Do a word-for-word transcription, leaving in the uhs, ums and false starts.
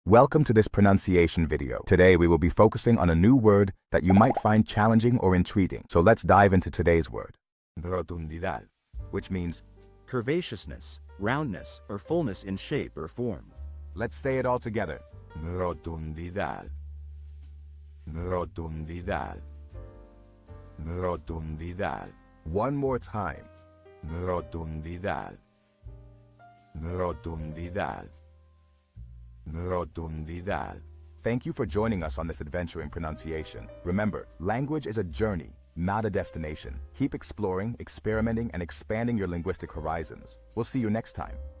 Welcome to this pronunciation video. Today we will be focusing on a new word that you might find challenging or intriguing. So let's dive into today's word. Rotundidad, which means curvaceousness, roundness, or fullness in shape or form. Let's say it all together. Rotundidad. Rotundidad. Rotundidad. One more time. Rotundidad. Rotundidad. Rotundidad. Thank you for joining us on this adventure in pronunciation. Remember, language is a journey, not a destination. Keep exploring, experimenting, and expanding your linguistic horizons. We'll see you next time.